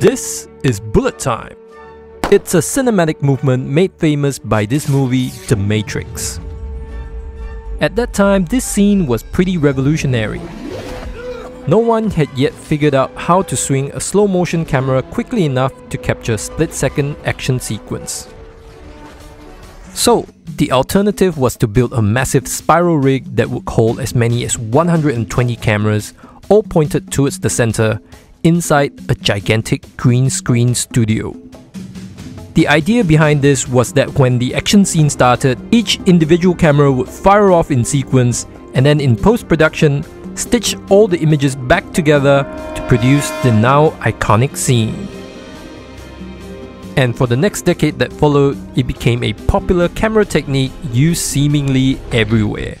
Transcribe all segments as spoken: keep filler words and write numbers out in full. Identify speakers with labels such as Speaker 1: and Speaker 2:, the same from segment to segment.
Speaker 1: This is bullet time. It's a cinematic movement made famous by this movie, The Matrix. At that time, this scene was pretty revolutionary. No one had yet figured out how to swing a slow motion camera quickly enough to capture a split-second action sequence. So, the alternative was to build a massive spiral rig that would hold as many as one hundred twenty cameras, all pointed towards the center, inside a gigantic green screen studio. The idea behind this was that when the action scene started, each individual camera would fire off in sequence, and then in post-production, stitch all the images back together to produce the now iconic scene. And for the next decade that followed, it became a popular camera technique used seemingly everywhere.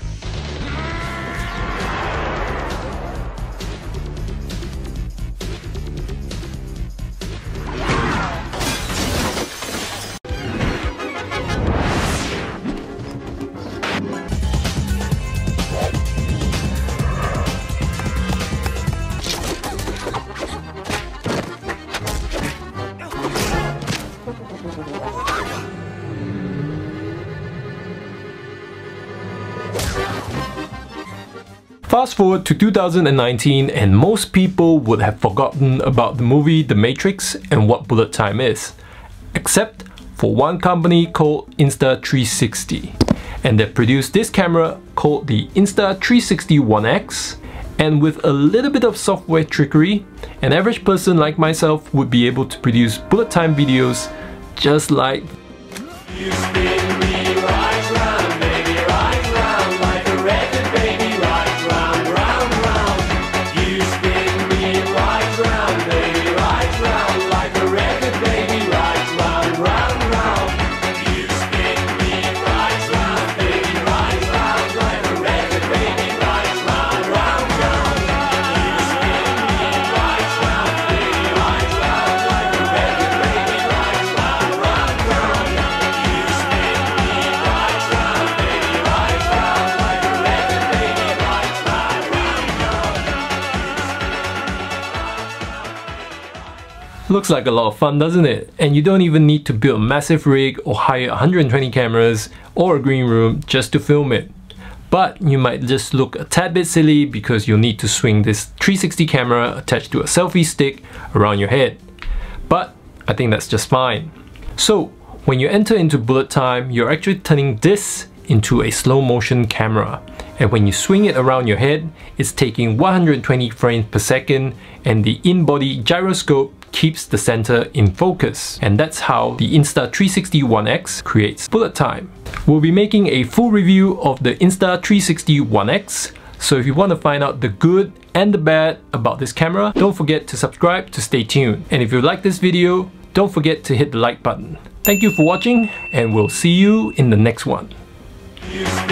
Speaker 1: Fast forward to two thousand nineteen and most people would have forgotten about the movie The Matrix and what bullet time is. Except for one company called Insta three sixty, and they produced this camera called the Insta three sixty One X, and with a little bit of software trickery, an average person like myself would be able to produce bullet time videos just like you spin me right round, baby, right round, like a record, baby, right round, round, round. You spin me right round, baby, right round, like a record, baby, right round, round, round. You spin me right round, baby, right round, like a record, baby, right round, round, round. You spin me right round, baby, right round, like a record, baby, right round, round, round. You spin me right round, baby, right round, like a record, baby, right round, round. Looks like a lot of fun, doesn't it? And you don't even need to build a massive rig or hire one hundred twenty cameras or a green room just to film it. But you might just look a tad bit silly because you'll need to swing this three sixty camera attached to a selfie stick around your head. But I think that's just fine. So, when you enter into bullet time, you're actually turning this into a slow motion camera. And when you swing it around your head, it's taking one hundred twenty frames per second, and the in-body gyroscope keeps the center in focus. And that's how the Insta three sixty One X creates bullet time. We'll be making a full review of the Insta three sixty One X, so if you want to find out the good and the bad about this camera, don't forget to subscribe to stay tuned. And if you like this video, don't forget to hit the like button. Thank you for watching, and we'll see you in the next one.